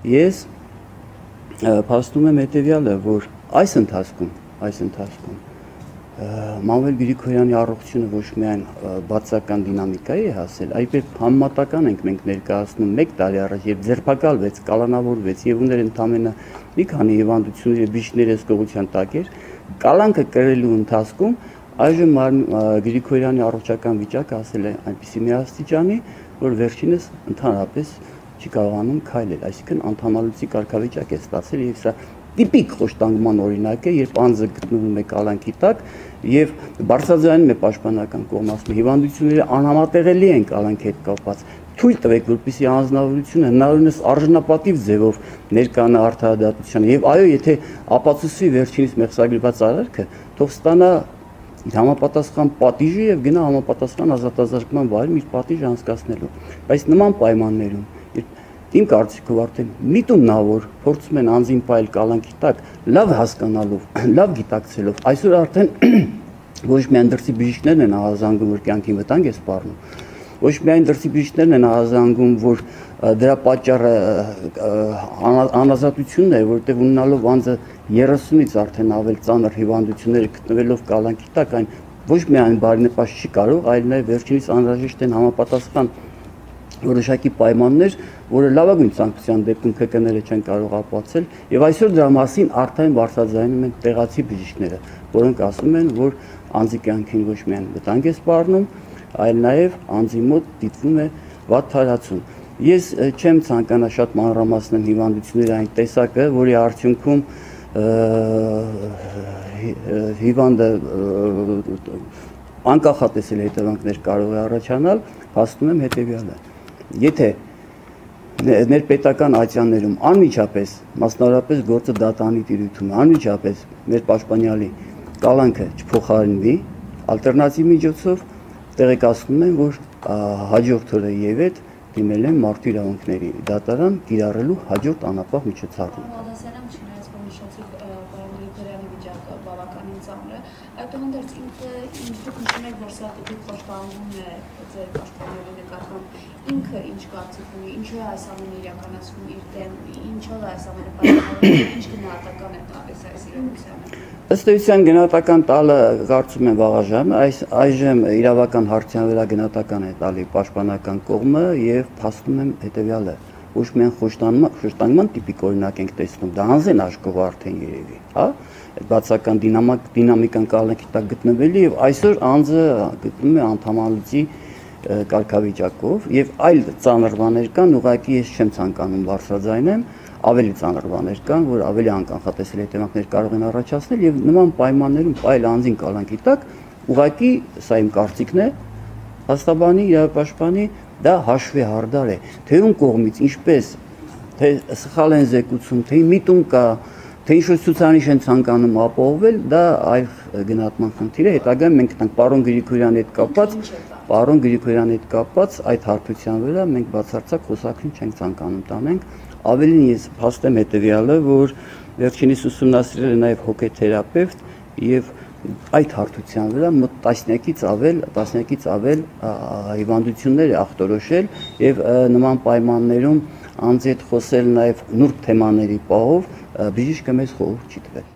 Ես փաստում եմ հետևյալը, որ այս ընթացքում Մանվել Գրիգորյանի առողջությունը ոչ միայն բացական դինամիկայի է հասել, այլև համեմատական ենք մենք ներկայացնում 1 տարի առաջ, երբ ձերբակալվեց, կալանավորվեց եւ ուներ ընդամենը մի քանի հիվանդությունների բժիշկների հսկողության տակ էր, կալանքը կրելու ընթացքում այժմ Գրիգորյանի առողջական վիճակը հասել է այնպիսի մի աստիճանի, որ վերջինս ընդհանրապես չի կարողանում քայլել, այսինքն անդամալուծի կարգավիճակ է ստացել եւ սա տիպիկ խոշտանգման օրինակ է, երբ անձը գտնվում է կալանքի տակ եւ բարձրաձայնում է պաշտպանական կողմը, ասում է հիվանդությունները անհամատեղելի են կալանքի հետ կապված։ Թույլ տվեք, որպեսզի անձնավորությունը հնարավորինս արժանապատիվ ձևով ներկանա արդարադատությանը եւ այո, եթե ապացուցի վերջինիս մեղսագրված արարքը, թող ստանա համապատասխան պատիժը եւ գնա համապատասխան ազատազրկման վայրում իր պատիժը անցկացնելու։ Բայց նման պայմաններում Իմ կարծիքով արդեն միտումնավոր փորձում են անձին պայել կալանքի տակ, լավ հասկանալով, լավ գիտակցելով, այսօր արդեն ոչ միայն դրսի բժիշկներն են ահազանգում, որ կյանքի վտանգ է սպառնում, ոչ միայն դրսի բժիշկներն են ահազանգում, որ դրա պատճառը անազատությունն է, որտեղ ունենալով անձը 30-ից արդեն ավել ծանր հիվանդությունները գտնվելով կալանքի տակ, այն ոչ միայն բարենպաստ չի կարող, այլ նաև վերջինիս անհրաժեշտ են համապատասխան որոշակի պայմաններ, որը լավագույն ցանկության դեպքում ԿԿՆ-ը չեն կարող ապացուցել, եւ այսօր դրա մասին արդեն բարձրաձայնում են տեղացի բժիշկները, որոնք ասում են, որ անձի կյանքին ոչ միայն վտանգ է սպառնում, այլ նաեւ անձի մոտ դիտվում է վատ թարացում։ Ես չեմ ցանկանա շատ մանրամասնել հիվանդությունների այն տեսակը, որի արդյունքում հիվանդը անկախատեսել հետևանքներ կարող է առաջանալ, փաստում եմ հետևյալը։ Եթե ներպետական ատյաններում անմիջապես, մասնավորապես գործը դատանի տիրույթում է, անմիջապես մեր պաշտպանյալի կալանքը չփոխարինվի, ալտերնատիվ միջոցով տեղեկացնում են, որ հաջորդ օրը ևեթ դիմել են մարդու իրավունքների դատարան կիրառելու հաջորդ անապահ միջոցառում։ Այդուհանդերձ դուք նշում եք, որ սա տիպիկ խոշտանգում է ձեր պաշտպանների նկատմամբ, ինքը ինչ կարծիք ունի, ինչու է այս ամենը իրականացվում իր դեմ, ինչով է այս ամենը պայմանավորվում, ինչ գնահատական է տալիս այս իրողությանը։ Ըստ էության գնահատական տալը կարծում եմ վաղաժամ, այժմ իրավական հարցյան վրա գնահատական է տալի պաշտպանական կողմը եւ փաստում եմ հետեւյալը։ Ոչ միայն խոշտանգման տիպիկ օրինակ ենք տեսնում, դա անձեն աշխով արդեն երևի, հա, բացական դինամիկան կալանքի տակ գտնվելի եւ այսօր անձը գտնում է անդամալուծի կարգավիճակով եւ այլ ծանր բաներ կան, ուղղակի ես չեմ ցանկանում բարձրաձայնեմ, ավելի ծանր բաներ կան, որ ավելի անկանխատեսելի հետևանքներ կարող են առաջացնել եւ նման պայմաններում պայել անձին կալանքի տակ, ուղղակի սա իմ կարծիքն է, հաստաբանի, իրավապաշտպանի դա հաշվի հարդար է, թե ում կողմից, ինչպես, թե սխալ են զեկուցում, թե միտում կա, թե ինչ-որ ցուցանիշ են ցանկանում ապահովել, դա այլ գնահատման խնդիր է, հետագայում մենք տանք պարոն Գրիգորյանի հետ կապված այդ հարթության վրա մենք բացարձակ խոսակցություն չենք ցանկանում տանենք, ավելին ես փաստեմ հետեւյալը, որ վերջինիս ուսումնասիրել է նաև հոգեթերապևտ եւ այդ հարթության վրա մոտ 10-ից ավել հիվանդություններ է ախտորոշել եւ նման պայմաններում անձի հետ խոսել նաեւ նուրբ թեմաների պահով բժիշկը մեզ խորհուրդ չի տվել։